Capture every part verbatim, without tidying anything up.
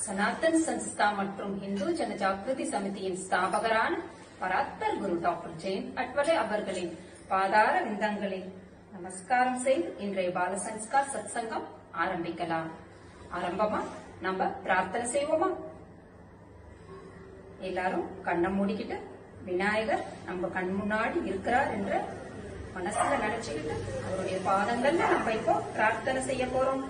சனாதன் சன்ஸ்தா மற்றும் இந்து ஜன ஜாகிருதி சமிதியின் ஸ்தாபகரான பராத்பர் குரு டாக்டர் ஜெயந்த் அட்வலே அவர்களின் பாதார விந்தங்களில் நமஸ்காரம் செய்து இன்றைய பால சன்ஸ்கார் சத் சங்கம் ஆரம்பிக்கலாம். ஆரம்பமா நம்ம பிரார்த்தனை செய்வோமா? எல்லாரும் கண்ணை மூடிக்கிட்டு விநாயகர் நம்ம கண் முன்னாடி இருக்கிறார் என்ற மனசுல நினைச்சுக்கிட்டு அவருடைய பாதங்கள்ல நம்ம இப்போ பிரார்த்தனை செய்ய போறோம்.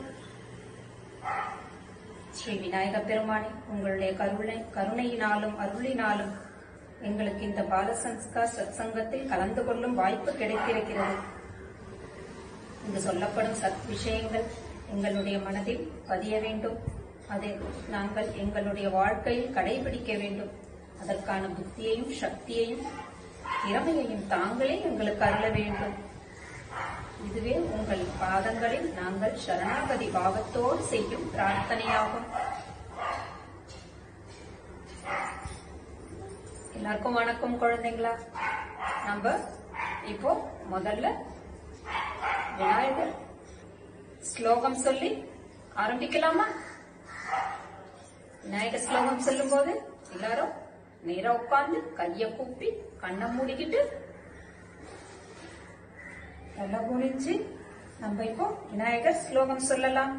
ஸ்ரீ விநாயக பெருமானே, உங்களுடைய கருணை கருணையினாலும் அருளினாலும் எங்களுக்கு இந்த பால சன்ஸ்கார் சத் சங்கத்தில் கலந்து கொள்ளும் வாய்ப்பு கிடைத்திருக்கிறது. இங்கு சொல்லப்படும் சத் விஷயங்கள் எங்களுடைய மனதில் பதிய வேண்டும். அதை நாங்கள் எங்களுடைய வாழ்க்கையில் கடைபிடிக்க வேண்டும். அதற்கான புத்தியையும் சக்தியையும் திறமையையும் தாங்களே எங்களுக்கு அருள வேண்டும். இதுவே உங்கள் பாதங்களில் நாங்கள் சரணாகதி பாவத்தோடு செய்யும் பிரார்த்தனையாகும். எல்லாருக்கும் வணக்கம் குழந்தைங்களா. நம்ம இப்போ முதல்ல விநாயகர் ஸ்லோகம் சொல்லி ஆரம்பிக்கலாமா? விநாயகர் ஸ்லோகம் சொல்லும் போது எல்லாரும் நேரா உட்கார்ந்து கைய கூப்பி கண்ணை மூடிக்கிட்டு நல்லா குனிஞ்சு நம்ம இப்போ விநாயகர் ஸ்லோகம் சொல்லலாம்.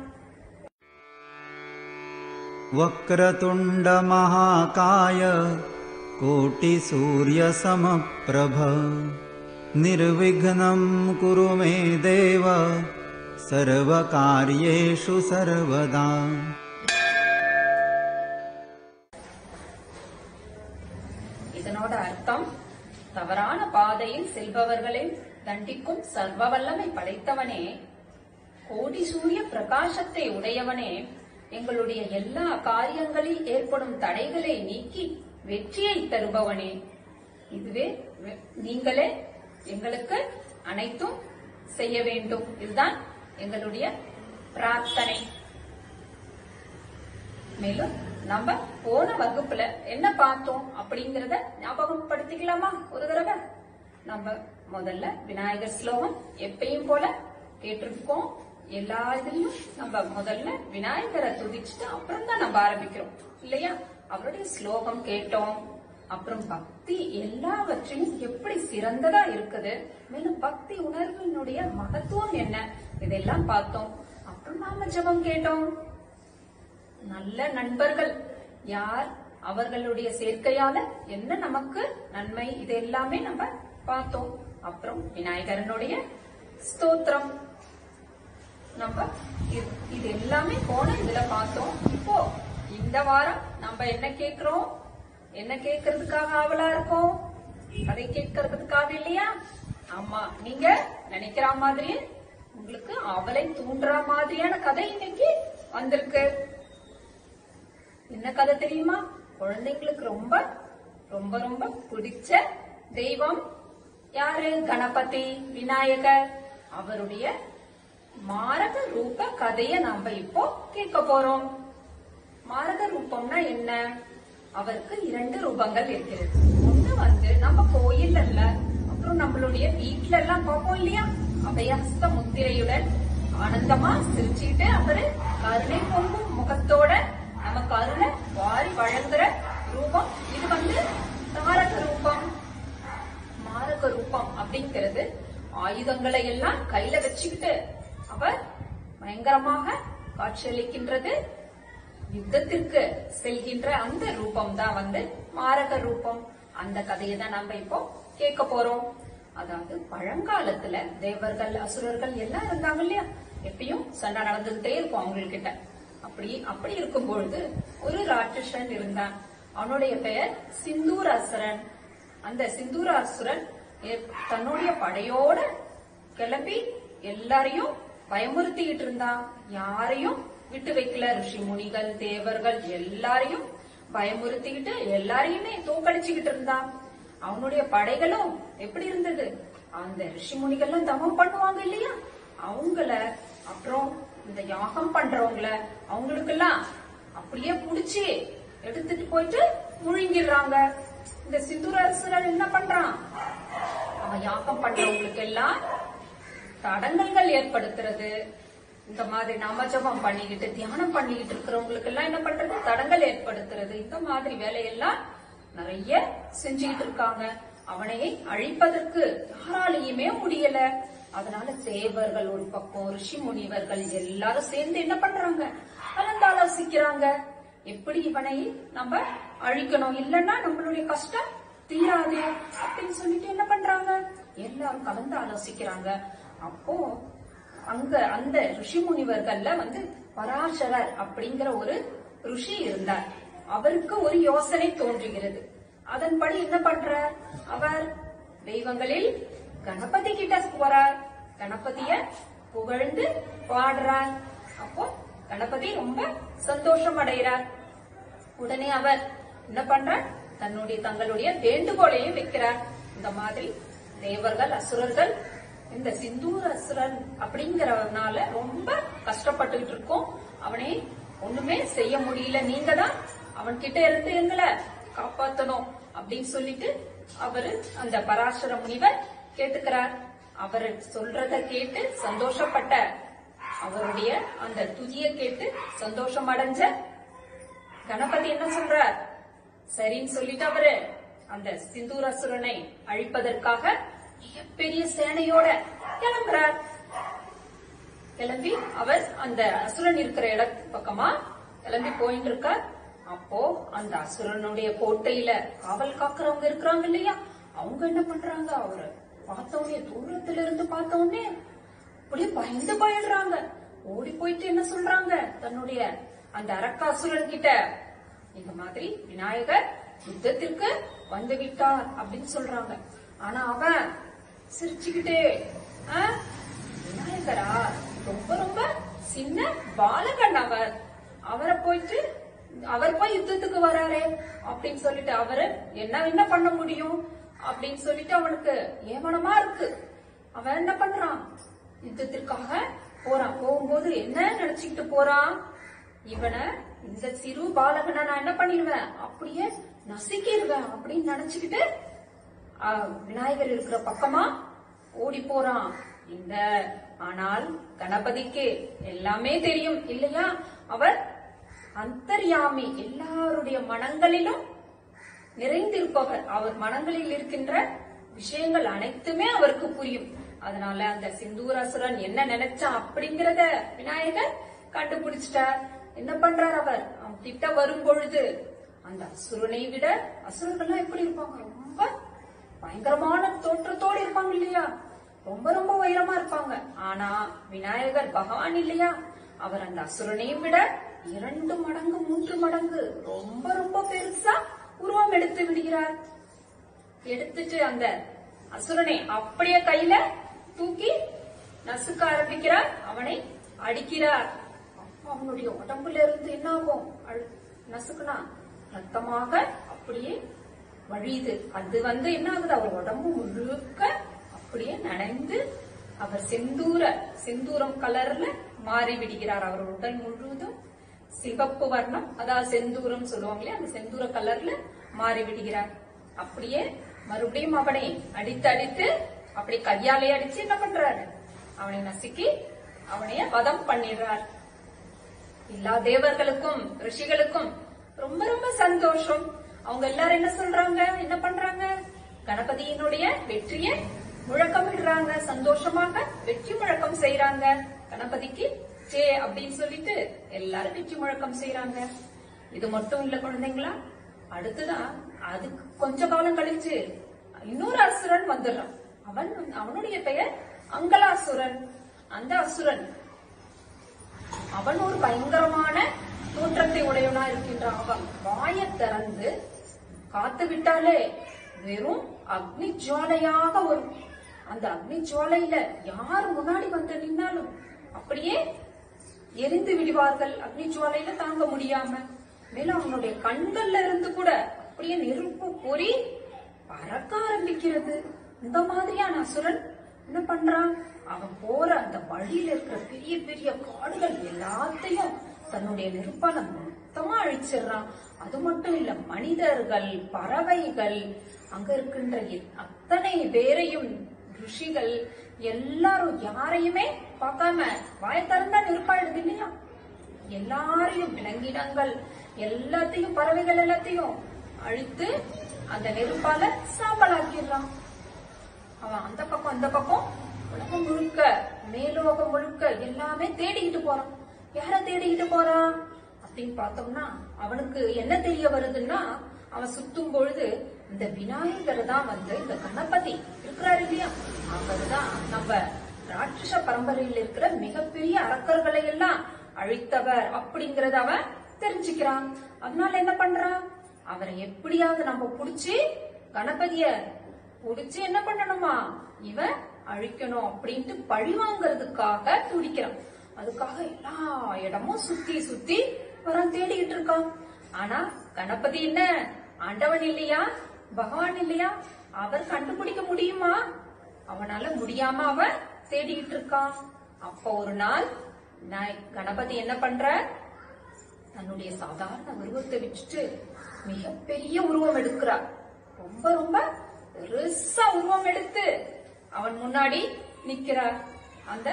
வக்ரதுண்ட மகாகாய கோட்டி சூரிய சமப்ரப நிர்விக்னம் குரு மே தேவ சர்வகார்யேஷு சர்வதா. இதனோட அர்த்தம், தவறான பாதையில் செல்பவர்களை தண்டிக்கும் சர்வ வல்லமை படைத்தவனே, கோடி சூரிய பிரகாசத்தை உடையவனே, எங்களுடைய எல்லா காரியங்களில் ஏற்படும் தடைகளை நீக்கி வெற்றியை தருபவனே, இதுவே நீங்களே எங்களுக்கு அனைத்தும் செய்ய வேண்டும். இதுதான் எங்களுடைய பிரார்த்தனை. மேலும் நம்ம போன வகுப்புல என்ன பார்த்தோம் அப்படிங்கறத ஞாபகப்படுத்திக்கலாமா ஒரு தடவை? நம்ம முதல்ல விநாயகர் ஸ்லோகம் எப்பயும் போல கேட்டிருக்கோம். எல்லா இதுலயும் நம்ம முதல்ல விநாயகரை துதிச்சுட்டு அப்புறம் தான் நம்ம ஆரம்பிக்கிறோம் இல்லையா? அவருடைய ஸ்லோகம் கேட்டோம். அப்புறம் பக்தி எல்லாவற்றையும் எப்படி சிறந்ததா இருக்குது, மேலும் பக்தி உணர்வினுடைய மகத்துவம் என்ன, இதெல்லாம் பார்த்தோம். அப்புறம் நாம ஜெபம் கேட்டோம். நல்ல நண்பர்கள் யார், அவர்களுடைய சேர்க்கையால என்ன நமக்கு நன்மை, இது எல்லாமே நம்ம பார்த்தோம். அப்புறம் விநாயகரனுடைய ஸ்தோத்திரம் நம்ம இது எல்லாமே போன இதுல பார்த்தோம். இப்போ இந்த வாரம் நம்ம என்ன கேக்குறோம், என்ன கேட்கறதுக்காக ஆவலா இருக்கோம்? அதை கேட்கறதுக்காக இல்லையா? ஆமா, நீங்க நினைக்கிற மாதிரியே உங்களுக்கு அவளை தூண்டுற மாதிரியான கதை இன்னைக்கு வந்திருக்கு. என்ன கதை தெரியுமா? குழந்தைங்களுக்கு ரொம்ப ரொம்ப ரொம்ப பிடிச்ச தெய்வம் யாரு? கணபதி, விநாயகர். அவருடைய மாரக ரூப கதைய நாம இப்போ கேட்க போறோம். மாரக ரூபம்னா என்ன? அவருக்கு இரண்டு ரூபங்கள் இருக்கிறது. ஒண்ணு வந்து நம்ம கோயில்ல, அப்புறம் நம்மளுடைய வீட்டுல எல்லாம் பார்ப்போம் இல்லையா? அபயஹஸ்த முத்திரையுடன் ஆனந்தமா சிரிச்சுக்கிட்டு அவரு கருணை பொங்கும் முகத்தோட நமக்கு அருளை வாரி வழங்குற ரூபம். இது வந்து தாரக ரூபம். மாரக ரூபம் அப்படிங்கிறது ஆயுதங்களை எல்லாம் கையில வச்சுக்கிட்டு அவர் பயங்கரமாக காட்சியளிக்கின்றது. யுத்தத்திற்கு செல்கின்ற அந்த ரூபம் தான் வந்து மாரக ரூபம். அந்த கதையை தான் நம்ம இப்போ கேட்க போறோம். அதாவது பழங்காலத்துல தேவர்கள், அசுரர்கள் எல்லாம் இருந்தாங்க இல்லையா? எப்பயும் சண்டை நடந்துகிட்டே இருக்கும் அவங்ககிட்ட. அப்படி அப்படி இருக்கும் பொழுது ஒரு ராட்சசன் இருந்தான். அவனுடைய பெயர் சிந்தூராசுரன். அந்த சிந்தூராசுரன் தன்னுடைய படையோட கிளம்பி எல்லாரையும் பயமுறுத்திக்கிட்டு இருந்தான். யாரையும் விட்டு வைக்கல. ரிஷி முனிகள், தேவர்கள் எல்லாரையும் பயமுறுத்திக்கிட்டு எல்லாரையுமே தோக்கடிச்சுக்கிட்டு இருந்தான். அவனுடைய படைகளும் எப்படி இருந்தது? அந்த ரிஷி முனிகள்லாம் தவம் பண்ணுவாங்க இல்லையா? அவங்கள, அப்புறம் இந்த யாகம் பண்றவங்கள, அவங்களுக்கெல்லாம் அப்படியே புடிச்சு எடுத்துட்டு போயிட்டு முழுங்கிடுறாங்க. இந்த சிந்தூராசுரன் என்ன பண்றான்? அவன் யாகம் பண்றவங்களுக்கு எல்லாம் தடங்கல்கள் ஏற்படுத்துறது, இந்த மாதிரி நாம ஜபம் பண்ணிக்கிட்டு தியானம் பண்ணிக்கிட்டு இருக்கிறவங்களுக்கு எல்லாம் என்ன பண்றது, தடங்கள் ஏற்படுத்துறது, இந்த மாதிரி வேலையெல்லாம் நிறைய செஞ்சுக்கிட்டு இருக்காங்க. அவனை அழிப்பதற்கு யாராலையுமே முடியல. அதனால தேவர்கள் ஒரு பக்கம், ரிஷி முனிவர்கள் எல்லாரும் சேர்ந்து என்ன பண்றாங்க, கலந்தாலோசிக்கிறாங்க. எப்படி இவனை நம்ம அழிக்கணும், இல்லன்னா நம்மளுடைய கஷ்டம் தீராது அப்படின்னு சொல்லிட்டு என்ன பண்றாங்க, எல்லாரும் கலந்து ஆலோசிக்கிறாங்க. அப்போ அங்க அந்த ரிஷி முனிவர்கள்ல வந்து பராசரர் அப்படிங்கிற ஒரு ருஷி இருந்தார். அவருக்கு ஒரு யோசனை தோன்றுகிறது. அதன்படி என்ன பண்றார், அவர் தெய்வங்களில் கணபதி கிட்ட போறார். கணபதிய புகழ்ந்து பாடுறார். அப்போ கணபதி ரொம்ப சந்தோஷம் அடைகிறார். உடனே அவர் என்ன பண்றார், தன்னுடைய தங்களுடைய வேண்டுகோளையும் வைக்கிறார். இந்த மாதிரி தேவர்கள் அசுரர்கள் இந்த சிந்தூர அசுரன் அப்படிங்கறவனால ரொம்ப கஷ்டப்பட்டுகிட்டு இருக்கோம். அவனை ஒண்ணுமே செய்ய முடியல, நீங்க தான் அவன் கிட்ட இருந்து எங்களை காப்பாத்தணும் அப்படின்னு சொல்லிட்டு அவரு அந்த பராசர முனிவர் கேட்டுக்கிறார். அவர் சொல்றத கேட்டு சந்தோஷப்பட்ட, அவருடைய அந்த துதியை கேட்டு சந்தோஷம் அடைஞ்ச கணபதி என்ன சொல்றார், சரின்னு சொல்லிட்டு அவரு அந்த சிந்தூராசுரனை அழிப்பதற்காக மிகப்பெரிய சேனையோட கிளம்புறார். கிளம்பி அவர் அந்த அசுரன் இருக்கிற இடத்து பக்கமா கிளம்பி போயிட்டு இருக்கார். அப்போ அந்த அசுரனுடைய கோட்டையில காவல் காக்குறவங்க இருக்கிறாங்க இல்லையா, அவங்க என்ன பண்றாங்க, அவரு பார்த்தோன்னே, தூரத்துல இருந்து பார்த்தோன்னே அப்படியே பயந்து போயிடுறாங்க. ஓடி போயிட்டு என்ன சொல்றாங்க, தன்னுடைய அந்த அரக்காசுரன் கிட்ட இந்த மாதிரி விநாயகர் யுத்தத்திற்கு வந்து விட்டார் அப்படின்னு சொல்றாங்க. ஆனா அவன் சிரிச்சுக்கிட்டே, விநாயகரா, ரொம்ப ரொம்ப சின்ன பாலகன் அவர், அவரை போயிட்டு அவர் போய் யுத்தத்துக்கு வராரே அப்படின்னு சொல்லிட்டு அவரு என்ன என்ன பண்ண முடியும் அப்படின்னு சொல்லிட்டு அவனுக்கு ஏமனமா இருக்கு. அவன் என்ன பண்றான், யுத்தத்திற்காக போறான். போகும்போது என்ன நினைச்சுக்கிட்டு போறான், இவனை இந்த சிறு பாலகனை நான் என்ன பண்ணிடுவேன், அப்படியே நசுக்கிடுவேன் அப்படின்னு நினைச்சுக்கிட்டு விநாயகர் இருக்கிற பக்கமா ஓடி போறான். இந்த ஆனால் கணபதிக்கு எல்லாமே தெரியும் இல்லையா, அவர் அந்தர்யாமி, எல்லாருடைய மனங்களிலும் நிறைந்திருப்பவர். அவர் மனங்களில் இருக்கின்ற விஷயங்கள் அனைத்துமே அவருக்கு புரியும். அதனால அந்த சிந்தூராசுரன் என்ன நினைச்சான் அப்படிங்கறத விநாயகர் கண்டுபிடிச்சிட்டார். என்ன பண்றார், அவர் அவன் கிட்ட வரும் பொழுது அந்த அசுரனை விட, அசுரர்கள்லாம் எப்படி இருப்பாங்க, ரொம்ப பயங்கரமான தோற்றத்தோடு இருப்பாங்க இல்லையா, ரொம்ப ரொம்ப உயரமா இருப்பாங்க. ஆனா விநாயகர் பகவான் இல்லையா, அவர் அந்த அசுரனையும் விட இரண்டு மடங்கு மூன்று மடங்கு ரொம்ப ரொம்ப பெருசா உருவம் எடுத்து விடுகிறார். எடுத்துட்டு அந்த அசுரனை அப்படியே கையில தூக்கி நசுக்க ஆரம்பிக்கிறார், அவனை அடிக்கிறார். அவனுடைய உடம்புல இருந்து என்ன ஆகும், நசுக்குனா ரத்தமாக அப்படியே வழியுது. அது வந்து என்ன ஆகுது, அவர் உடம்பு முழுக்க அப்படியே நனைந்து அவர் செந்தூர செந்தூரம் கலர்ல மாறி விடுகிறார். அவர் உடல் முழுவதும் சிவப்பு வர்ணம், அதாவது செந்தூரம் சொல்லுவாங்களே, அந்த செந்தூர கலர்ல மாறி விடுகிறார். அப்படியே மறுபடியும் அவனை அடித்து அடித்து அப்படி கையாலே அடிச்சு என்ன பண்றாரு, அவனை நசுக்கி அவனைய வதம் பண்ணிடுறார். எல்லா தேவர்களுக்கும் ரிஷிகளுக்கும் ரொம்ப ரொம்ப சந்தோஷம். அவங்க எல்லாரும் என்ன சொல்றாங்க, என்ன பண்றாங்க, கணபதியினுடைய வெற்றியை முழக்கமிடுறாங்க. சந்தோஷமாக வெற்றி முழக்கம் செய்யறாங்க. கணபதிக்கு ஜே அப்படின்னு சொல்லிட்டு எல்லாரும் வெற்றி முழக்கம் செய்யறாங்க. இது மட்டும் இல்ல குழந்தைங்களா, அடுத்துதான் அதுக்கு கொஞ்ச காலம் கழிச்சு இன்னொரு அசுரன் வந்துடுறான். அவன் அவனுடைய பெயர் அங்கலாசுரன். அந்த அசுரன் அவன் ஒரு பயங்கரமான தோற்றத்தை உடையவனா இருக்கின்றான். அவன் வாயை திறந்து காத்து விட்டாலே வெறும் அக்னி ஜுவாலையாக வரும். அந்த அக்னி ஜுவாலையில யார் முன்னாடி வந்து நின்னாலும் அப்படியே எரிந்து விடுவார்கள். அக்னி ஜுவாலையில தாங்க முடியாம, மேலும் அவனுடைய கண்கள்ல இருந்து கூட அப்படியே நெருப்பு பொறி பறக்க ஆரம்பிக்கிறது. இந்த மாதிரியான அசுரன் என்ன பண்றான், அவன் போற அந்த வழியில இருக்கிற பெரிய பெரிய காடுகள் எல்லாத்தையும் தன்னுடைய நெருப்பால மொத்தமா அழிச்சிடுறான். அது மட்டும் இல்ல, மனிதர்கள், பறவைகள், அங்க இருக்கின்ற அத்தனை பேரையும், ரிஷிகள் எல்லாரும் யாரையுமே பார்க்காம வாய திறந்தா நெருப்பாயிடுது இல்லையா? எல்லாரையும் விலங்கினங்கள் எல்லாத்தையும் பறவைகள் எல்லாத்தையும் அழித்து அந்த நெருப்பால சாம்பலாக்கிடுறான். அவன் அந்த பக்கம் அந்த பக்கம் உலகம் முழுக்க மேலோகம் முழுக்க எல்லாமே தேடிக்கிட்டு போறான். யார தேடிக்கிட்டு போறான் அப்படின்னு பார்த்தோம்னா அவனுக்கு என்ன தெரிய வருதுன்னா, அவன் சுத்தும் பொழுது இந்த விநாயகர் தான் வந்து இந்த கணபதி இருக்கிறாரு இல்லையா, அவர்தான் நம்ம ராட்சச பரம்பரையில் இருக்கிற மிகப்பெரிய அரக்கர்களை எல்லாம் அழித்தவர் அப்படிங்கறத அவன் தெரிஞ்சுக்கிறான். அதனால என்ன பண்றான், அவரை எப்படியாவது நம்ம புடிச்சு கணபதிய புடிச்சு என்ன பண்ணணுமா, இவன் அழிக்கணும் அப்படின்ட்டு பழி வாங்கறதுக்காக துடிக்கிறான். அதுக்காக எல்லா இடமும் சுத்தி சுத்தி வரான், தேடிக்கிட்டு இருக்கான். ஆனா கணபதி என்ன ஆண்டவன் இல்லையா, பகவான் இல்லையா, அவர் கண்டுபிடிக்க முடியுமா? அவனால முடியாம அவன் தேடிக்கிட்டு இருக்கான். அப்ப ஒரு நாள் கணபதி என்ன பண்ற, தன்னுடைய சாதாரண உருவத்தை வச்சுட்டு மிகப்பெரிய உருவம் எடுக்கிறார். ரொம்ப ரொம்ப பெருசா உருவம் எடுத்து அவன் முன்னாடி நிக்கிறார். அந்த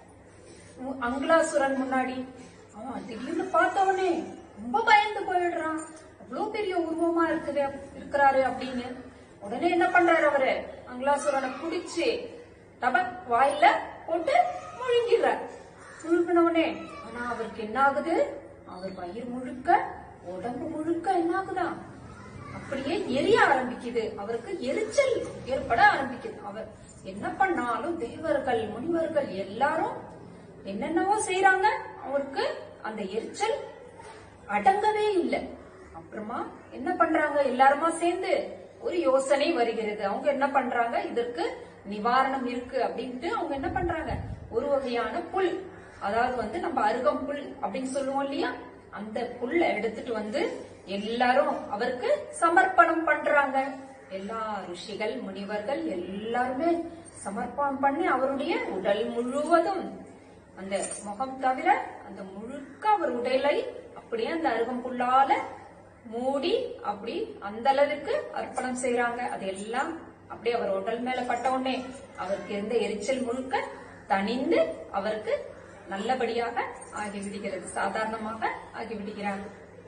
அங்கலாசுரன் முன்னாடி அவன் திடீர்னு பார்த்தவனே ரொம்ப பயந்து போயிடுறான். அவ்வளவு பெரிய உருவமா இருக்குது இருக்கிறாரு அப்படின்னு. உடனே என்ன பண்றாரு அவரு, அங்கலாசுரனை குடிச்சு டபக் வாயில போட்டு முழுங்கிடுறார். முழுங்கினவனே ஆனா அவருக்கு என்ன ஆகுது, அவர் வயிறு முழுக்க உடம்பு முழுக்க என்ன ஆகுதான், அப்படியே எரிய ஆரம்பிக்குது. அவருக்கு எரிச்சல் ஏற்பட ஆரம்பிக்குது. அவர் என்ன பண்ணாலும் தேவர்கள் முனிவர்கள் எல்லாரும் என்னென்னவோ செய்யறாங்க, அவருக்கு அந்த எரிச்சல் அடங்கவே இல்லை. அப்புறமா என்ன பண்றாங்க, எல்லாருமா சேர்ந்து ஒரு யோசனை வருகிறது. அவங்க என்ன பண்றாங்க, இதற்கு நிவாரணம் இருக்கு அப்படின்ட்டு அவங்க என்ன பண்றாங்க, ஒரு வகையான புல், அதாவது வந்து நம்ம அருகம் புல் அப்படின்னு சொல்லுவோம் இல்லையா, அந்த புல்ல எடுத்துட்டு வந்து எல்லாரும் அவருக்கு சமர்ப்பணம் பண்றாங்க. எல்லா ரிஷிகள் முனிவர்கள் எல்லாருமே சமர்ப்பணம் பண்ணி அவருடைய உடல் முழுவதும், அந்த முகம் தவிர அந்த முழுக்க அவர் உடலை அப்படியே அந்த அருகம்புல்லால மூடி அப்படி அந்த அளவுக்கு அர்ப்பணம் செய்யறாங்க. அதெல்லாம் அப்படியே அவர் உடல் மேல பட்ட உடனே அவருக்கு இருந்த எரிச்சல் முழுக்க தணிந்து அவருக்கு நல்லபடியாக ஆகிவிடுகிறது, சாதாரணமாக ஆகிவிடுகிறார்.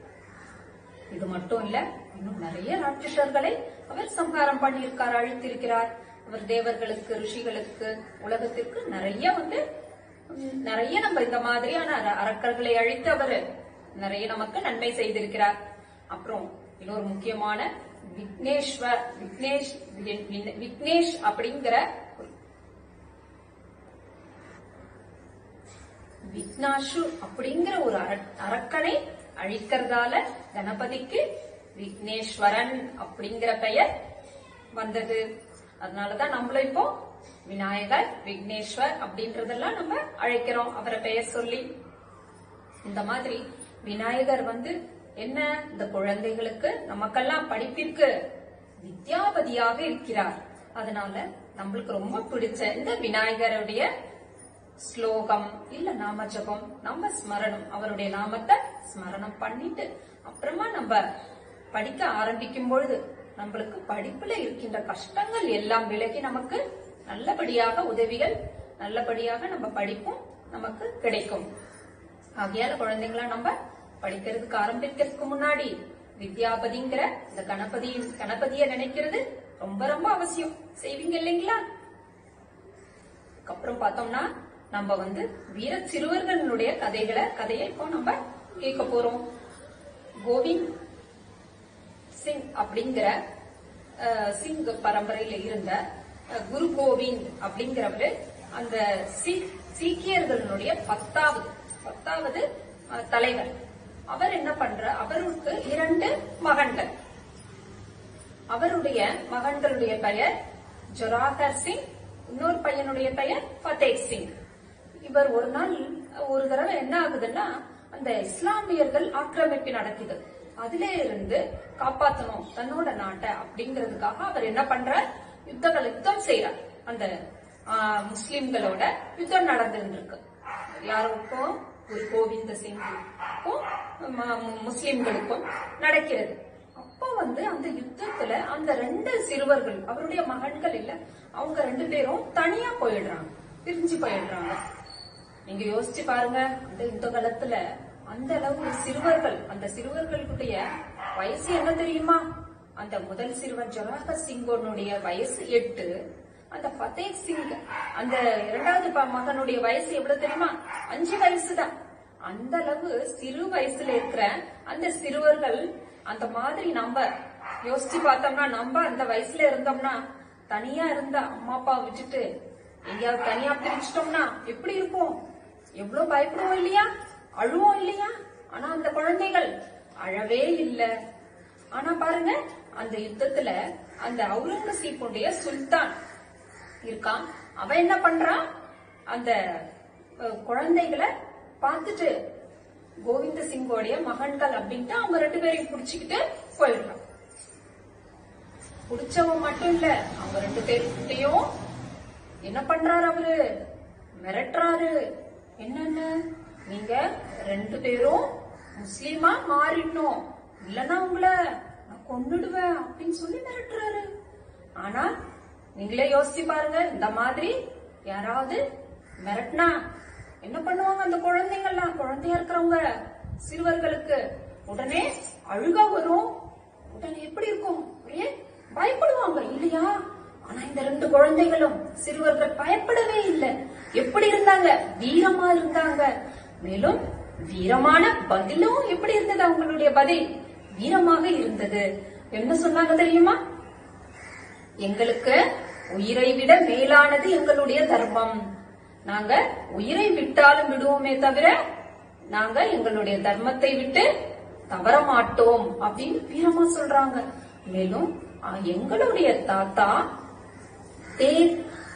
இது மட்டும் இல்ல, இன்னும் நிறைய ராட்சசர்களை அவர் சம்ஹாரம் பண்ணியிருக்கார், அழித்திருக்கிறார். அவர் தேவர்களுக்கு, ரிஷிகளுக்கு, உலகத்திற்கு நிறைய வந்து நிறைய நம்ம இந்த மாதிரியான அரக்கர்களை அழித்து அவர் நிறைய நமக்கு நன்மை செய்திருக்கிறார். அப்புறம் இன்னொரு முக்கியமான விக்னேஸ்வர் விக்னேஷ் விக்னேஷ் அப்படிங்கிற விக்னாஷு அப்படிங்கிற ஒரு அரக்கனை அழிக்கிறதால கணபதிக்கு விக்னேஸ்வரன் அப்படிங்கிற பெயர் வந்தது. அதனாலதான் நம்மளும் இப்போ விநாயகர், விக்னேஸ்வர் அப்படின்றதெல்லாம் நம்ம அழைக்கிறோம் அவரை பெயர் சொல்லி. இந்த மாதிரி விநாயகர் வந்து என்ன, இந்த குழந்தைகளுக்கு நமக்கெல்லாம் படிப்பிற்கு வித்யாபதியாக இருக்கிறார். அதனால நம்மளுக்கு ரொம்ப பிடிச்ச இந்த விநாயகருடைய ஸ்லோகம் இல்ல நாம ஜபம் நம்ம ஸ்மரணம், அவருடைய நாமத்தை ஸ்மரணம் பண்ணிட்டு அப்புறமா நம்ம படிக்க ஆரம்பிக்கும் பொழுது நம்மளுக்கு படிப்புல இருக்கின்ற கஷ்டங்கள் எல்லாம் விலகி நமக்கு நல்லபடியாக உதவிகள், நல்லபடியாக நம்ம படிப்பும் நமக்கு கிடைக்கும். ஆகையால குழந்தைங்களா நம்ம படிக்கிறதுக்கு ஆரம்பிக்கிறதுக்கு முன்னாடி வித்யாபதிங்கிற இந்த கணபதி கணபதிய நினைக்கிறது ரொம்ப ரொம்ப அவசியம். செய்வீங்க இல்லைங்களா? அப்புறம் பார்த்தோம்னா நம்ம வந்து வீர சிறுவர்களுடைய கதைகளை கதையை இப்போ நம்ம கேட்க போறோம். கோவிந்த் சிங் அப்படிங்கிற சிங் பரம்பரையில இருந்த குரு கோவிந்த் அப்படிங்கிறவரு அந்த சீக்கியர்களுடைய பத்தாவது பத்தாவது தலைவர். அவர் என்ன பண்ற, அவருக்கு இரண்டு மகன்கள். அவருடைய மகன்களுடைய பெயர் ஜொராகர் சிங், இன்னொரு பையனுடைய பெயர் ஃபதேக் சிங். இவர் ஒரு நாள் ஒரு தடவை என்ன ஆகுதுன்னா, அந்த இஸ்லாமியர்கள் ஆக்கிரமிப்பு நடக்குது, அதிலே இருந்து காப்பாற்றணும் தன்னோட நாட்டை அப்படிங்கிறதுக்காக அவர் என்ன பண்றார், யுத்தங்கள் யுத்தம் செய்யறார். அந்த முஸ்லிம்களோட யுத்தம் நடந்திருக்கு. யாருக்கும், குரு கோவிந்த சிங்கும் முஸ்லிம்களுக்கும் நடக்கிறது. அப்போ வந்து அந்த யுத்தத்துல அந்த ரெண்டு சிறுவர்கள், அவருடைய மகன்கள் இல்ல, அவங்க ரெண்டு பேரும் தனியா போயிடுறாங்க, பிரிஞ்சு போயிடுறாங்க. நீங்க யோசிச்சு பாருங்க, அந்த யுத்த காலத்துல அந்த அளவு சிறுவர்கள், அந்த சிறுவர்களுடைய வயசு என்ன தெரியுமா? அந்த முதல் சிறுவன் ஜொராக சிங்கோனுடைய வயசு எட்டு, அந்த ஃபத்தேக் சிங் அந்த இரண்டாவது மகனுடைய வயசு எவ்வளவு தெரியுமா? அஞ்சு வயசுதான். அந்த அளவு சிறு வயசுல இருக்கிற அந்த சிறுவர்கள், அந்த மாதிரி நம்ம யோசிச்சு பார்த்தோம்னா, நம்ம அந்த வயசுல இருந்தோம்னா, தனியா இருந்த அம்மா அப்பா விட்டுட்டு எங்கேயாவது தனியா பிரிச்சிட்டோம்னா எப்படி இருப்போம்? எவ்வளவு பயப்படுவோம் இல்லையா? அழுவோம் இல்லையா? ஆனா அந்த குழந்தைகள் அழவே இல்லை. ஆனா பாருங்க, அந்த யுத்தத்துல அந்த அவுரங்கசீப்புடைய சுல்தான் இருக்கான். அவன் என்ன பண்றான்? அந்த குழந்தைகளை பார்த்துட்டு கோவிந்த சிங்கோடைய மகன்கள் அப்படின்ட்டு அவங்க ரெண்டு பேரையும் புடிச்சுக்கிட்டு போயிடுறான். புடிச்சவன் மட்டும் இல்ல, அவங்க ரெண்டு பேர்கிட்டையும் என்ன பண்றாரு? அவரு மிரட்டுறாரு. என்னென்ன, நீங்க ரெண்டு பேரும் முஸ்லீமா மாறிடணும், இல்லன்னா உங்களை நான் கொன்னுடுவேன் அப்படின்னு சொல்லி மிரட்டுறாரு. ஆனா நீங்களே யோசிச்சு பாருங்க, இந்த மாதிரி யாராவது மிரட்டினா என்ன பண்ணுவாங்க? அந்த குழந்தைங்கள்லாம், குழந்தையா இருக்கிறவங்க சிறுவர்களுக்கு உடனே அழுக வரும். உடனே எப்படி இருக்கும்? ஒரே பயப்படுவாங்க இல்லையா? ஆனா இந்த ரெண்டு குழந்தைகளும் சிறுவர்கள் பயப்படவே இல்லை. எப்படி இருந்தாங்க? வீரமா இருந்தாங்க. மேலும் வீரமான பதிலும் எப்படி இருந்தது? அவங்களுடைய பதில் வீரமாக இருந்தது. என்ன சொன்னாங்க தெரியுமா? எங்களுக்கு உயிரை விட மேலானது எங்களுடைய தர்மம். நாங்க உயிரை விட்டாலும் விடுவோமே தவிர நாங்க எங்களுடைய தர்மத்தை விட்டு தவற மாட்டோம் அப்படின்னு வீரமா சொல்றாங்க. மேலும் எங்களுடைய தாத்தா தேர்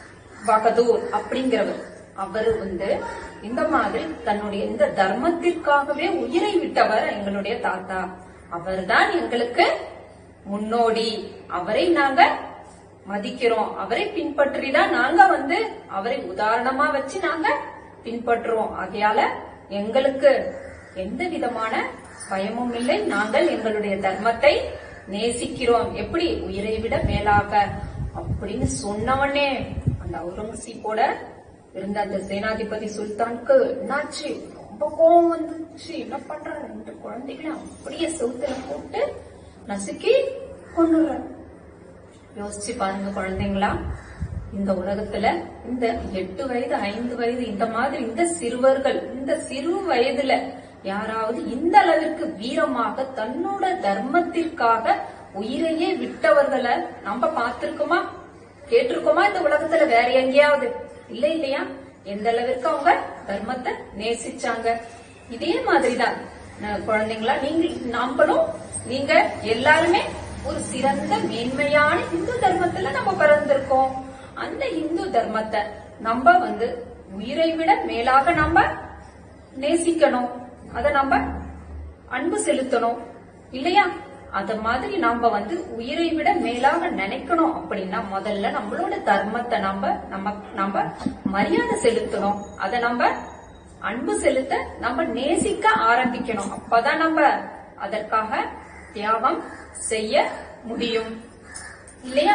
பகதூர் அப்படிங்கிறவர், அவரு வந்து இந்த மாதிரி தன்னுடைய இந்த தர்மத்திற்காகவே உயிரை விட்டவர் எங்களுடைய தாத்தா. அவர்தான் எங்களுக்கு முன்னோடி. அவரை நாங்க மதிக்கிறோம், அவரை பின்பற்றிதான் நாங்க வந்து அவரை உதாரணமா வச்சு நாங்க பின்பற்றுறோம். ஆகையால எங்களுக்கு எந்த விதமான பயமும் இல்லை. நாங்கள் எங்களுடைய தர்மத்தை நேசிக்கிறோம். எப்படி? உயிரை விட மேலாக அப்படின்னு சொன்னவனே அந்த அவுரங்கசீப்போட இருந்த அந்த சேனாதிபதி சுல்தானுக்கு என்னாச்சு? ரொம்ப கோபம் வந்துச்சு. என்ன பண்றாரு? ரெண்டு குழந்தைகளை அப்படியே செவுத்துல போட்டு நசுக்கி கொண்டுற. யோசிச்சு பாருங்க குழந்தைங்களா, இந்த உலகத்துல இந்த எட்டு வயது ஐந்து வயது இந்த மாதிரி இந்த சிறுவர்கள், இந்த சிறு வயதுல யாராவது இந்த அளவிற்கு வீரமாக தன்னோட தர்மத்திற்காக உயிரையே விட்டவர்களை நம்ம பார்த்திருக்கோமா? கேட்டிருக்கோமா? இந்த உலகத்துல வேற எங்கேயாவது? இல்ல இல்லையா? எந்த அளவிற்கு அவங்க தர்மத்தை நேசிச்சாங்க. இதே மாதிரிதான் குழந்தைங்களா, நீங்க நம்மளும் நீங்க எல்லாருமே ஒரு சிறந்த மேன்மையான இந்து தர்மத்துல நம்ம பிறந்திருக்கோம். அந்த இந்து தர்மத்தை நம்ம வந்து உயிரை விட மேலாக நம்ம நேசிக்கணும். அத நம்ம அன்பு செலுத்தணும் இல்லையா? அத மாதிரி நாம வந்து உயிரை விட மேலாக நினைக்கணும். அப்படின்னா முதல்ல நம்மளோட தர்மத்தை நம்ம நம்ம நம்ம மரியாதை செலுத்தணும். அத நம்ம அன்பு செலுத்த நம்ம நேசிக்க ஆரம்பிக்கணும். அப்பதான் நம்ம அதற்காக தியாகம் செய்ய முடியும் இல்லையா?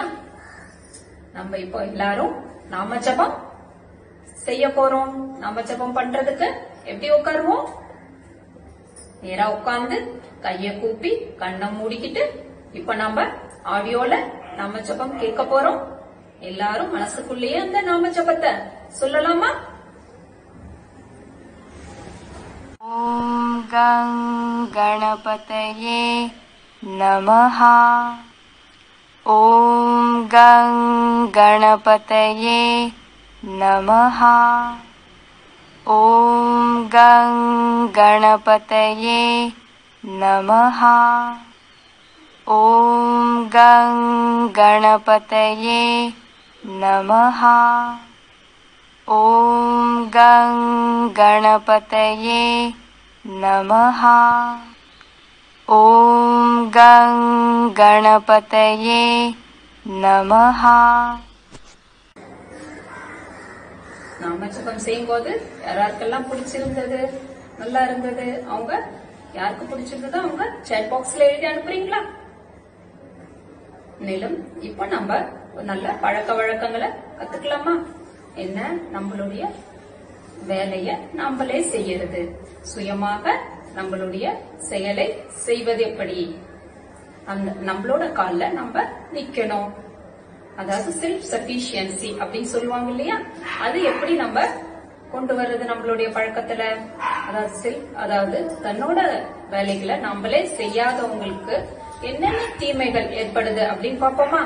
நம்ம இப்போ எல்லாரும் நாம ஜபம் செய்ய போறோம். நாம ஜபம் பண்றதுக்கு எப்படி உட்காருவோம்? நேரா உட்கார்ந்து கைய கூப்பி கண்ணை மூடிக்கிட்டு இப்ப நம்ம ஆடியோல நாம ஜபம் கேட்க போறோம். எல்லாரும் மனசுக்குள்ளேயே அந்த நாம ஜபத்தை சொல்லலாமா? ஓம் கங் கணபதயே நமஹ. ஓம் கங் கணபதயே நமஹ. ஓம் கங் கணபதயே நமஹ. ஓம் கங் கணபதயே நமஹ. ஓம் கங் கணபதயே நமஹ. ஓம் கங் கணபதயே நமஹ. நாம ஜபம் செய்யும் போது யாராருக்கெல்லாம் பிடிச்சிருந்தது, நல்லா இருந்தது, அவங்க யாருக்கு பிடிச்சிருந்ததோ அவங்க சேட் பாக்ஸ்ல எழுதி அனுப்புறீங்களா? மேலும் இப்ப நம்ம நல்ல பழக்க வழக்கங்களை கத்துக்கலாமா? என்ன? நம்மளுடைய வேலைய நம்மளே செய்யறது, சுயமாக நம்மளுடைய செயலை செய்வது எப்படி, அந்த நம்மளோட கால்ல நம்ம நிக்கணும். அதாவது செல்ஃப் சஃபிஷியன்சி அப்படின்னு சொல்லுவாங்க இல்லையா, அது எப்படி நம்ம கொண்டு வர்றது நம்மளுடைய பழக்கத்துல? அதாவது செல்ஃப் அதாவது தன்னோட வேலைகளை நம்மளே செய்யாதவங்களுக்கு என்னென்ன தீமைகள் ஏற்படுது அப்படின்னு பாப்போமா?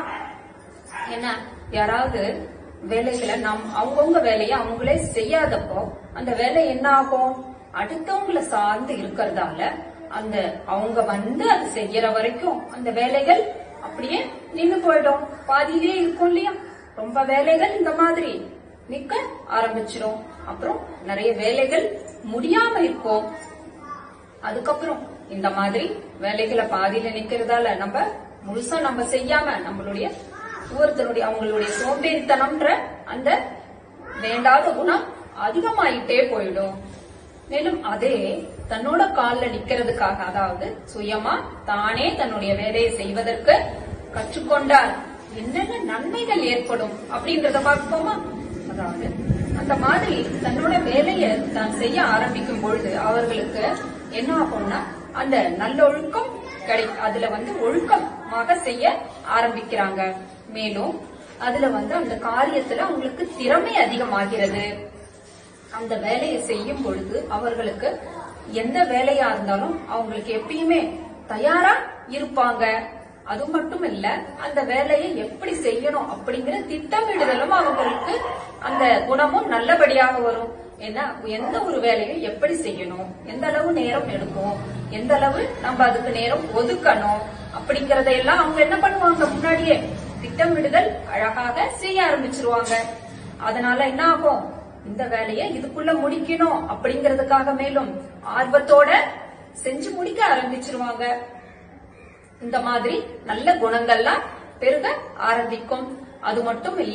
ஏன்னா யாராவது வேலைகளை நம் அவங்கவுங்க வேலையை அவங்களே செய்யாதப்போ அந்த வேலை என்ன ஆகும்? அடுத்தவங்களை சார்ந்து இருக்கிறதால அந்த அவங்க வந்து அது செய்யற வரைக்கும் அந்த வேலைகள் அப்படியே நின்று போயிடும், பாதியிலே இருக்கும் இல்லையா? ரொம்ப வேலைகள் இந்த மாதிரி நிக்க ஆரம்பிச்சிடும். அப்புறம் நிறைய வேலைகள் முடியாம இருக்கும். அதுக்கப்புறம் இந்த மாதிரி வேலைகளை பாதியில நிக்கிறதால நம்ம முழுசா நம்ம செய்யாம நம்மளுடைய ஒவ்வொருத்தருடைய அவங்களுடைய சோம்பேறித்தனம்ன்ற அந்த வேண்டாத குணம் அதிகமாயிட்டே போயிடும். மேலும் அதே தன்னோட கால்ல நிக்கிறதுக்காக, அதாவது சுயமா தானே தன்னுடைய வேலையை செய்வதற்கு கற்றுக்கொண்டால் என்னென்ன நன்மைகள் ஏற்படும் அப்படின்றத பார்ப்போமா? அதாவது அந்த மாதிரி தன்னோட வேலையை தான் செய்ய ஆரம்பிக்கும் பொழுது அவர்களுக்கு என்ன ஆகும்னா அந்த நல்லொழுக்கம் கிடை அதுல வந்து ஒழுக்கமாக செய்ய ஆரம்பிக்கிறாங்க. மேலும் அதுல வந்து அந்த காரியத்துல அவங்களுக்கு திறமை அதிகமாகிறது. அந்த வேலையை செய்யும் பொழுது அவர்களுக்கு எந்த வேலையா இருந்தாலும் அவங்களுக்கு எப்பயுமே தயாரா இருப்பாங்க. அது மட்டும் இல்ல, அந்த வேலையை எப்படி செய்யணும் அப்படிங்கிற திட்டமிடுதலும் அவங்களுக்கு அந்த குணமும் நல்லபடியாக வரும். ஏன்னா எந்த ஒரு வேலையை எப்படி செய்யணும், எந்த அளவு நேரம் எடுக்கும், எந்த அளவு நம்ம அதுக்கு நேரம் ஒதுக்கணும் அப்படிங்கறதையெல்லாம் அவங்க என்ன பண்ணுவாங்க, முன்னாடியே திட்டமிடுதல் அழகாக செய்ய ஆரம்பிச்சிருவாங்க. அதனால என்ன ஆகும், இந்த வேலையை இதுக்குள்ள முடிக்கணும் அப்படிங்கறதுக்காக மேலும் ஆர்வத்தோட செஞ்சு முடிக்க ஆரம்பிச்சிருவாங்க. இந்த மாதிரி நல்ல குணங்கள்லாம் பெருக ஆரம்பிக்கும். அது மட்டும் இல்ல,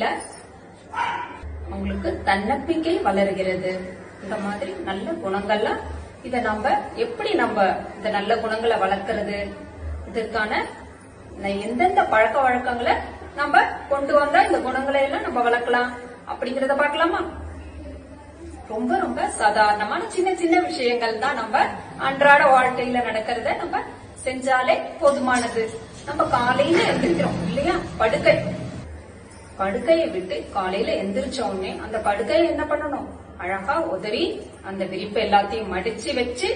அவங்களுக்கு தன்னம்பிக்கை வளர்கிறது. இந்த மாதிரி நல்ல குணங்கள்லாம் இத நம்ம எப்படி நம்ம இந்த நல்ல குணங்களை வளர்க்கறது, இதற்கான எந்தெந்த பழக்க வழக்கங்களை நம்ம கொண்டு வந்தா இந்த குணங்களை எல்லாம் நம்ம வளர்க்கலாம் அப்படிங்கறத பார்க்கலாமா? ரொம்ப ரொம்ப சாதாரணமான சின்ன சின்ன விஷயங்கள் தான் நம்ம அன்றாட வாழ்க்கையில நடக்கிறத நம்ம செஞ்சாலே போதுமானது. நம்ம காலையில எந்திரிக்கிறோம் இல்லையா, படுக்கை படுக்கையை விட்டு காலையில எந்திரிச்ச உடனே அந்த படுக்கையை என்ன பண்ணணும், அழகா உதறி அந்த விரிப்பு எல்லாத்தையும் மடிச்சு வச்சு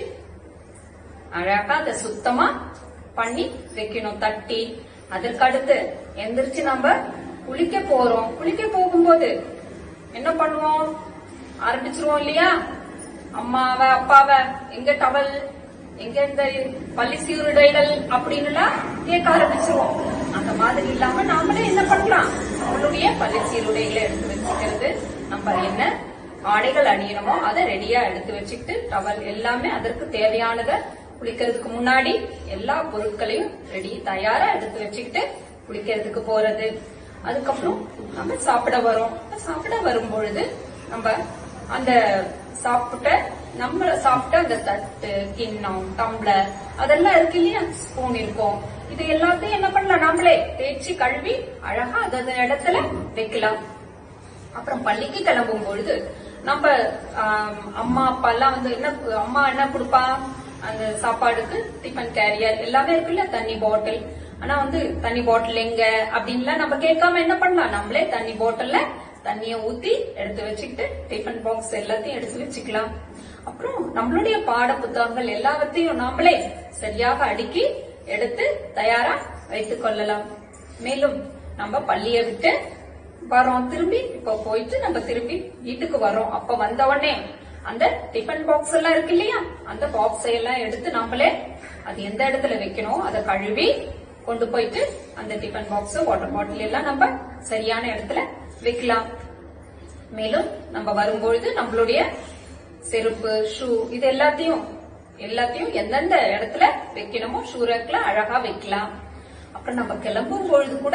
அழகா அதை சுத்தமா பண்ணி வைக்கணும், தட்டி. அதற்கு அடுத்து எந்திரிச்சு நம்ம குளிக்க போறோம். குளிக்க போகும்போது என்ன பண்ணுவோம், ஆரம்பிச்சிருவோம் இல்லையா, அம்மாவ அப்பாவ எங்க டவல், எங்க இந்த பள்ளி சீருடைகள் அப்படின்னு கேட்க ஆரம்பிச்சிருவோம். அந்த மாதிரி இல்லாம நாமளே என்ன பண்ணலாம், நம்மளுடைய பள்ளி சீருடைகளை எடுத்து வச்சுக்கிறது, நம்ம என்ன ஆடைகள் அணியணுமோ அதை ரெடியா எடுத்து வச்சுக்கிட்டு டவல் எல்லாமே அதற்கு தேவையானதை குளிக்கிறதுக்கு முன்னாடி எல்லா பொருட்களையும் ரெடி தயாரா எடுத்து வச்சுக்கிட்டு குளிக்கிறதுக்கு போறது. அதுக்கப்புறம் நம்ம சாப்பிட வரோம். சாப்பிட வரும் பொழுது நம்ம அந்த சாப்பிட்ட நம்ம சாப்பிட்ட அந்த தட்டு, கிண்ணம், டம்ளர் அதெல்லாம் இருக்கு இல்லையா, ஸ்பூன் இருக்கும், இது எல்லாத்தையும் என்ன பண்ணலாம், நம்மளே தேய்ச்சி கழுவி அழகா அதோட இடத்துல வைக்கலாம். அப்புறம் பள்ளிக்கு கிளம்பும் பொழுது நம்ம அம்மா அப்பா எல்லாம் வந்து என்ன, அம்மா என்ன கொடுப்பா, அந்த சாப்பாடுக்கு டிஃபன் கேரியர் எல்லாமே இருக்குல்ல, தண்ணி பாட்டில். ஆனா வந்து தண்ணி பாட்டில் எங்க அப்படின்லாம் நம்ம கேட்காம என்ன பண்ணலாம், நம்மளே தண்ணி பாட்டில்ல தண்ணிய ஊத்தி எடுத்து வச்சுக்கிட்டு டிஃபன் பாக்ஸ் எல்லாத்தையும் எடுத்து வச்சுக்கலாம். அப்புறம் நம்மளுடைய பாட புத்தகங்கள் எல்லாவற்றையும் நாமளே சரியாக அடுக்கி எடுத்து தயாரா வைத்துக் கொள்ளலாம். மேலும் நம்ம பள்ளியை விட்டு வரோம், திரும்பி இப்ப போயிட்டு நம்ம திரும்பி வீட்டுக்கு வரோம். அப்ப வந்த உடனே அந்த டிஃபன் பாக்ஸ் எல்லாம் இருக்கு இல்லையா, அந்த பாக்ஸை எல்லாம் எடுத்து நம்மளே அது எந்த இடத்துல வைக்கணும் அதை கழுவி கொண்டு போயிட்டு அந்த டிஃபன் பாக்ஸ், வாட்டர் பாட்டில் எல்லாம் நம்ம சரியான இடத்துல வைக்கலாம். மேலும் நம்ம வரும்பொழுது நம்மளுடைய செருப்பு, ஷூ இது எல்லாத்தையும் எல்லாத்தையும் எந்தெந்த இடத்துல வைக்கணுமோ ஷூ ரேக்ல அழகா வைக்கலாம். அப்புறம் நம்ம கிளம்பும் பொழுது கூட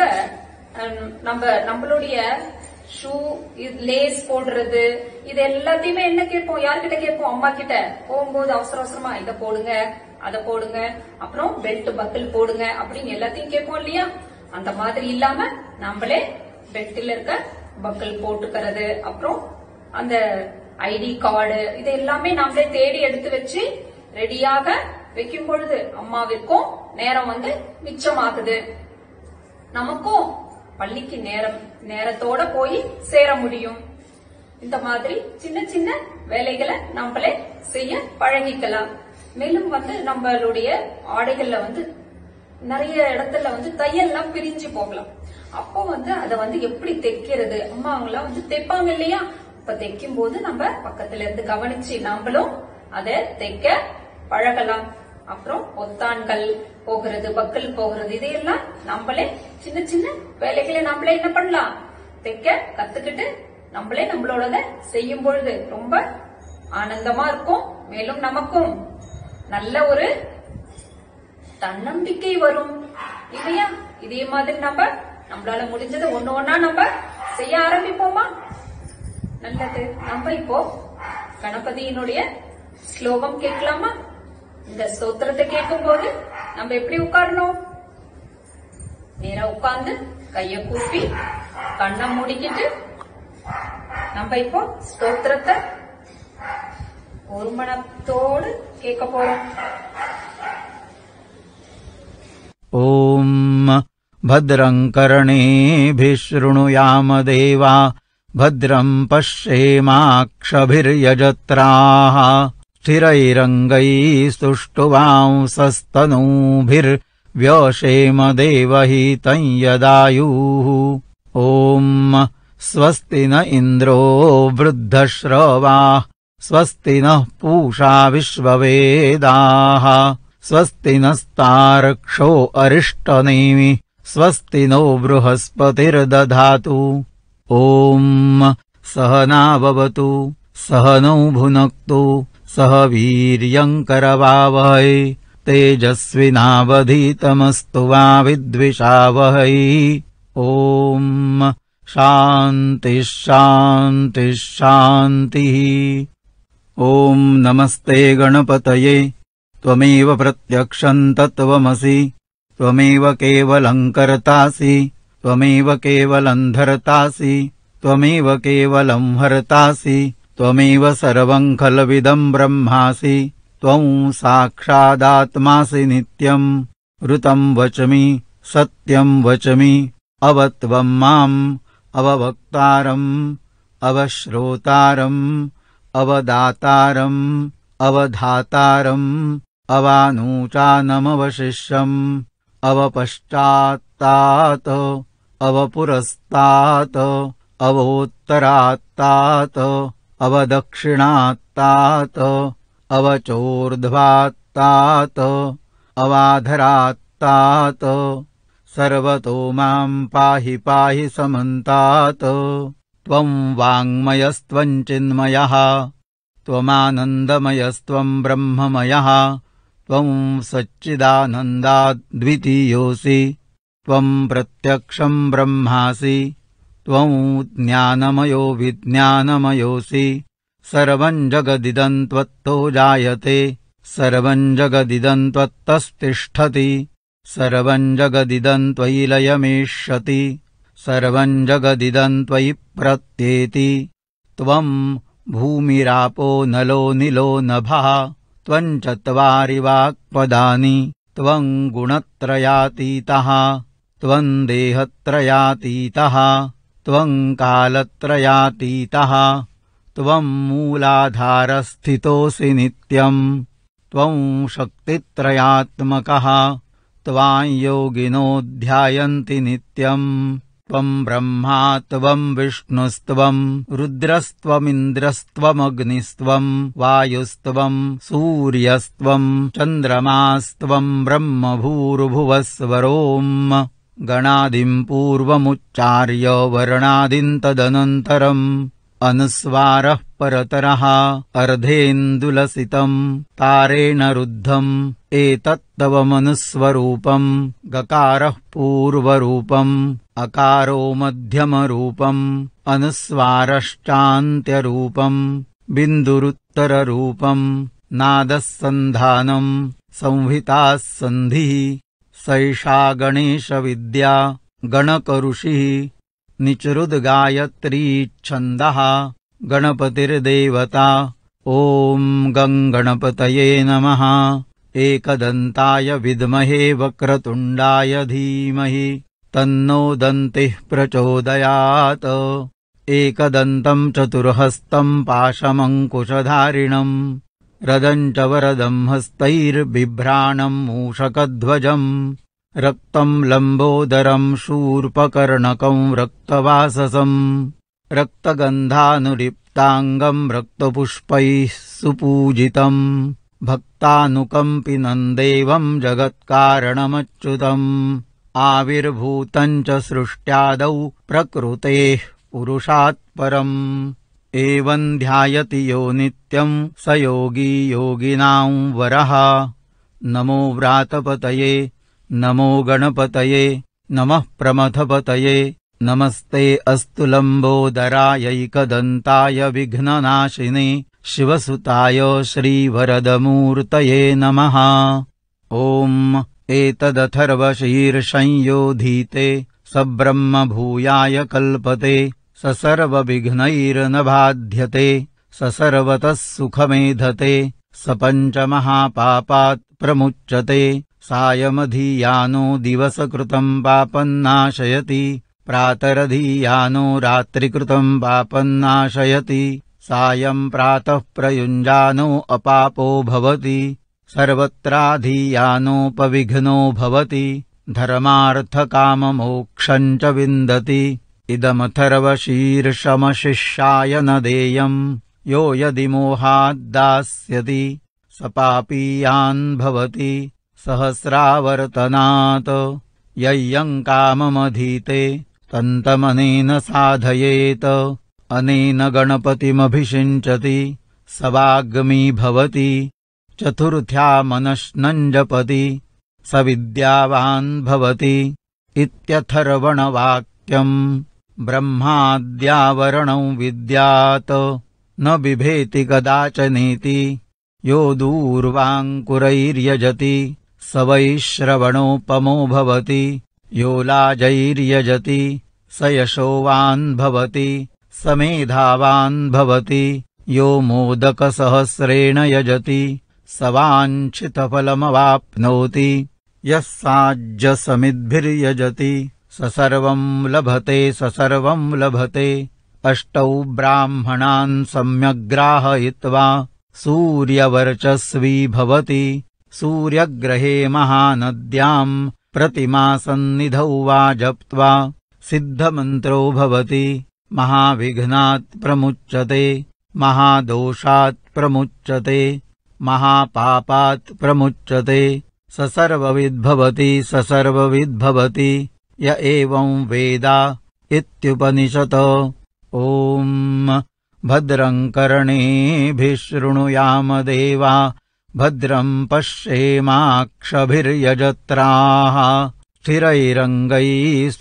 நம்ம நம்மளுடைய ஷூ லேஸ் போடுறது இது எல்லாத்தையுமே என்ன கேட்போம், யார்கிட்ட கேட்போம், அம்மா கிட்ட. போகும்போது அவசர அவசரமா இதை போடுங்க அதை போடுங்க, அப்புறம் பெல்ட் பக்கிள் போடுங்க அப்படின்னு எல்லாத்தையும் கேட்போம் இல்லையா. அந்த மாதிரி இல்லாம நம்மளே பெட்டில இருக்க பக்கல் போட்டுக்கிறது, அப்புறம் அந்த ஐடி கார்டு இது எல்லாமே நம்மளே தேடி எடுத்து வச்சு ரெடியாக வைக்கும் பொழுது அம்மாவிற்கும் நேரம் வந்து மிச்சமாகுது, நமக்கும் பள்ளிக்கு நேரம் நேரத்தோட போய் சேர முடியும். இந்த மாதிரி சின்ன சின்ன வேலைகளை நம்மளே செய்ய பழகிக்கலாம். மேலும் வந்து நம்மளுடைய ஆடைகள்ல வந்து நிறைய இடத்துல வந்து தையல்லாம் பிரிஞ்சு போகலாம். அப்போ வந்து அதை வந்து எப்படி தைக்கிறது, அம்மா அவங்களாம் வந்து தைப்பாங்க இல்லையா, அப்ப தைக்கும் போது நம்ம பக்கத்துல இருந்து கவனிச்சு நம்மளும் அதை தைக்க பழகலாம். அப்புறம் பொத்தான்கள் போகிறது, பக்கல் போகிறது, இதையெல்லாம் நம்மளே சின்ன சின்ன வேலைகளை நம்மளே என்ன பண்ணலாம், தைக்க கத்துக்கிட்டு நம்மளே நம்மளோட செய்யும் பொழுது ரொம்ப ஆனந்தமா இருக்கும். மேலும் நமக்கும் நல்ல ஒரு தன்னம்பிக்கை வரும் இல்லையா. இதே மாதிரி நம்ம நம்மளால முடிஞ்சது ஒண்ணு ஒன்னா நம்ம செய்ய ஆரம்பிப்போமா? நல்லது. நம்ம இப்போ கணபதியினுடைய ஸ்லோகம் கேட்கலாமா? இந்த ஸ்தோத்திரத்தை கேட்கும் போது நம்ம எப்படி உட்காரணும்? நேரா உட்கார்ந்து கைய கூப்பி கண்ணை மூடிக்கிட்டு நம்ம இப்போ ஸ்தோத்திரத்தை ஒரு மனத்தோடு கேட்க போறோம். ஓம் भद्रं कर्णेभिः शृणुयाम देवा भद्रं पश्येमाक्षभिर्यजत्राः स्थिरैरङ्गैस्तुष्टुवांसस्तनूभिर्व्यशेम देवहितं यदायुः। ॐ स्वस्ति न इन्द्रो वृद्धश्रवाः स्वस्ति नः पूषा विश्ववेदाः स्वस्ति नस्तार्क्ष्यो अरिष्टनेमि स्वस्ति नो बृहस्पतिर्दधातु। ॐ सहना भवतु सहनौ भुनक्तु सह वीर्यङ्करवावहै तेजस्विनावधीतमस्तु मा विद्विषावहै। ॐ शान्तिः शान्तिः शान्तिः। ॐ नमस्ते गणपतये त्वमेव प्रत्यक्षं तत्त्वमसि त्वमेव केवलं कर्तासि त्वमेव केवलं धर्तासि त्वमेव केवलं हर्तासि त्वमेव सर्वं खल्विदं ब्रह्मासि त्वं साक्षादात्मासि नित्यं ऋतं वचमि सत्यं वचमि अवत्वं माम् अववक्तारम् अवश्रोतारम् अवदातारम् अवधातारम् अवानूचानमवशिष्यम् अवपश्चात्तात् अवपुरस्तात् अवोत्तरात्तात् अवदक्षिणात्तात् अवचोर्ध्वात्तात् अवाधरात्तात् सर्वतो मां पाहि पाहि समन्तात्। त्वं वाङ्मयस्त्वं चिन्मयः त्वमानन्दमयस्त्वं ब्रह्ममयः त्वं सच्चिदानन्दाद्वितीयोऽसि त्वं प्रत्यक्षं ब्रह्मासि त्वं ज्ञानमयो विज्ञानमयोऽसि सर्वं जगदिदं त्वत्तो जायते सर्वं जगदिदं त्वत्तस्तिष्ठति सर्वं जगदिदं त्वयि लयमेष्यति सर्वं जगदिदं त्वयि प्रत्येति। त्वं भूमिरापो नलो निलो नभः त्वं चत्वारि वाक्पदानि त्वं गुणत्रयातीतः त्वं देहत्रयातीतः त्वं कालत्रयातीतः त्वं मूलाधारस्थितोऽसि नित्यं त्वं शक्तित्रयात्मकः त्वां योगिनो ध्यायन्ति नित्यं त्वं ब्रह्मा त्वं विष्णुस्त्वं रुद्रस्त्वमिन्द्रस्त्वमग्निस्त्वं वायुस्त्वं सूर्यस्त्वं चन्द्रमास्त्वं ब्रह्म भूर्भुवस्वरोम् गणादिं पूर्वमुच्चार्य वर्णादिं तदनन्तरम् अनुस्वारः परतरः अर्धेन्दुलसितं तारेण रुद्धम् एतत्तवमनुस्वरूपम् गकारः पूर्वरूपम् अकारो मध्यमरूपम् अनुस्वारश्चान्त्यरूपम् बिन्दुरुत्तररूपम् नादः सन्धानम् संहिताः सन्धिः सैषा गणेशविद्या गणकऋषिः निचरुद्गायत्री छन्दः गणपतिर्देवता। ॐ गं गणपतये नमः। एकदन्ताय विद्महे वक्रतुण्डाय धीमहि तन्नो दन्तिः प्रचोदयात्। एकदन्तं चतुर्हस्तं पाशमङ्कुशधारिणम् रदं च वरदं हस्तैर्बिभ्राणं मूषकध्वजं रक्तं लम्बोदरं शूर्पकर्णकं रक्तवाससं रक्तगन्धानुलिप्ताङ्गं रक्तपुष्पैः सुपूजितं भक्तानुकम्पिनं देवं जगत्कारणमच्युतम् आविर्भूतं च सृष्ट्यादौ प्रकृतेः पुरुषात् परम् एवं ध्यायति यो नित्यं स योगी योगिनां वरः। नमो व्रातपतये नमो गणपतये नमः प्रमथपतये नमस्ते अस्तु लम्बोदरायैकदन्ताय विघ्ननाशिने शिवसुताय श्रीवरदमूर्तये नमः। ॐ एतदथर्वशीर्षंयोधीते सब्रह्मभूयाय कल्पते स सर्वविघ्नैर्न बाध्यते स सर्वतः सुखमेधते स पञ्चमहापापात् प्रमुच्यते सायमधीयानो दिवसकृतं पापन्नाशयति प्रातरधीयानो रात्रिकृतं पापन्नाशयति सायं प्रातः प्रयुञ्जानो अपापो भवति सर्वत्राधीयानोपविघ्नो भवति धर्मार्थकाममोक्षं च विन्दति। इदमथर्वशीर्षमशिष्याय न देयम् यो यदि मोहाद्दास्यति स पापीयान् भवति सहस्रावर्तनात्। यय्यं काममधीते तन्तमनेन साधयेत अनेन गणपतिमभिषिञ्चति स वाग्मी भवति चतुर्थ्या मनश्नं जपति स विद्यावान् भवति इत्यथर्वणवाक्यम्। ब्रह्माद्यावरणं विद्यात् न बिभेति कदाचनेति यो दूर्वाङ्कुरैर्यजति स वैश्रवणोपमो भवति यो लाजैर्यजति स यशोवान् भवति स मेधावान् भवति यो मोदकसहस्रेण यजति स वाञ्छितफलमवाप्नोति यः साज्यसमिद्भिर्यजति स सर्वं लभते स सर्वं लभते। अष्टौ ब्राह्मणान् सम्यग्राहयित्वा सूर्यवर्चस्वी भवति सूर्यग्रहे महानद्यां प्रतिमासन्निधौ वा जप्त्वा सिद्धमन्त्रो भवति महाविघ्नात् प्रमुच्यते महादोषात् प्रमुच्यते महापापात् प्रमुच्यते स सर्वविद्भवति स सर्वविद्भवति य एवं वेद इत्युपनिषत्। ॐ भद्रं कर्णेभिः शृणुयाम देवा भद्रं पश्येमाक्षभिर्यजत्राः स्थिरैरङ्गैः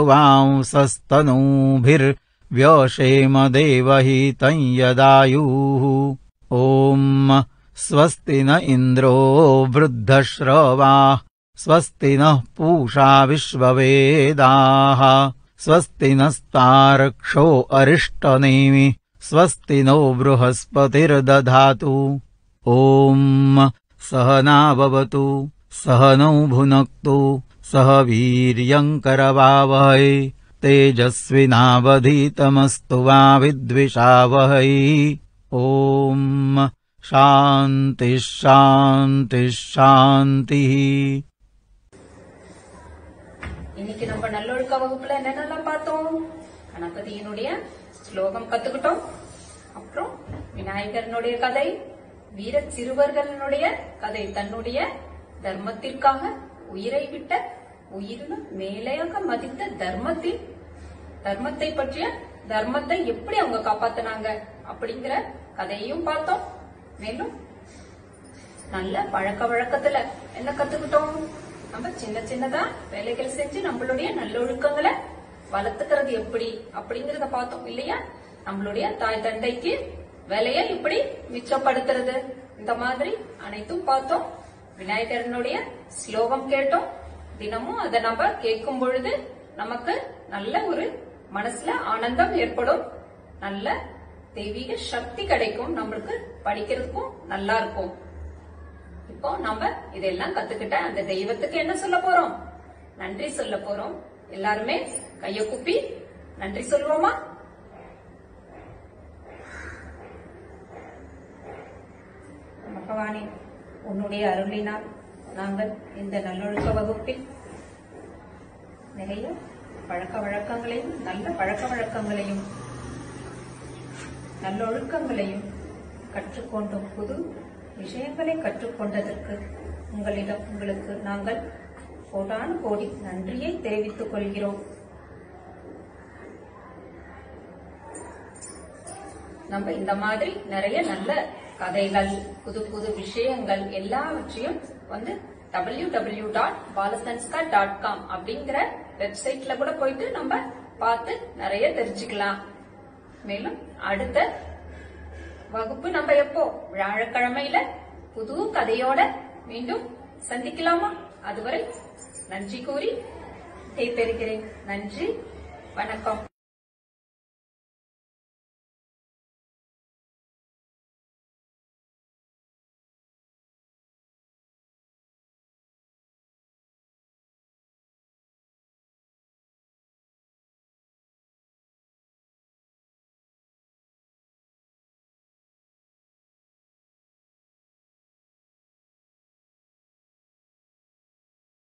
सुष्ठुवांसस्तनूभिर्व्यशेम देवहितं यदायुः। ॐ स्वस्ति न इन्द्रो वृद्धश्रवाः स्वस्ति नः पूषा विश्ववेदाः स्वस्ति नस्तार्क्ष्यो अरिष्टनेमिः स्वस्ति नो बृहस्पतिर्दधातु। ॐ सहना भवतु सहनौ भुनक्तु सह वीर्यङ्करवावहै तेजस्विनावधीतमस्तु मा विद्विषावहै। ॐ शान्तिः शान्तिः शान्तिः। இன்னைக்கு நம்ம நல்லொழுக்க வகுப்புல என்னென்னலாம் பார்த்தோம்? கணபதியினுடைய ஸ்லோகம் கத்துக்கிட்டோம். அப்புறம் விநாயகரனுடைய கதை, வீர சிறுவர்களுடைய கதை, தன்னுடைய தர்மத்திற்காக உயிரை விட்ட உயிரினும் மேலையாக மதித்த தர்மத்தின் தர்மத்தை பற்றிய தர்மத்தை எப்படி அவங்க காப்பாத்தினாங்க அப்படிங்கிற கதையையும் பார்த்தோம். மேலும் நல்ல பழக்க வழக்கத்துல என்ன கத்துக்கிட்டோம்? நம்ம சின்ன சின்னதா வேலைகள் செஞ்சு நம்மளுடைய நல்லொழுக்கங்களை வளர்த்துக்கிறது எப்படி அப்படிங்கறத பார்த்தோம் இல்லையா? நம்மளுடைய தாய் தந்தைக்கு வேலையை இப்படி மிச்சப்படுத்துறது, இந்த மாதிரி அனைத்தும் பார்த்தோம். விநாயகரனுடைய ஸ்லோகம் கேட்டோம். தினமும் அதை நம்ம கேட்கும் பொழுது நமக்கு நல்ல ஒரு மனசுல ஆனந்தம் ஏற்படும், நல்ல தெய்வீக சக்தி கிடைக்கும், நம்மளுக்கு படிக்கிறதுக்கும் நல்லா இருக்கும். இப்போ நம்ம இதெல்லாம் கத்துக்கிட்ட அந்த தெய்வத்துக்கு என்ன சொல்ல போறோம்? நன்றி சொல்ல போறோம். எல்லாருமே கைய கூப்பி நன்றி சொல்லுவோமா? பகவானே, உன்னுடைய அருளினால் நாங்கள் இந்த நல்லொழுக்க வகுப்பில் நிறைய பழக்க வழக்கங்களையும் நல்ல பழக்க வழக்கங்களையும் நல்லொழுக்கங்களையும் கற்றுக்கொண்டோம். புது விஷயங்களை கற்றுக்கொண்டதற்கு உங்களிடம் உங்களுக்கு நாங்கள் கோடான கோடி நன்றியை தெரிவித்துக் கொள்கிறோம். நம்ம இந்த மாதிரி நிறைய நல்ல கதைகள், புது புது விஷயங்கள் எல்லாவற்றையும் வந்து W W dot Balsanskar dot com அப்படிங்கிற வெப்சைட்ல கூட போயிட்டு நம்ம பார்த்து நிறைய தெரிஞ்சுக்கலாம். மேலும் அடுத்த வகுப்பு நம்ம எப்போ? வியாழக்கிழமையில புது கதையோட மீண்டும் சந்திக்கலாமா? அதுவரை நன்றி கூறி விடைபெறுகிறேன். நன்றி, வணக்கம்.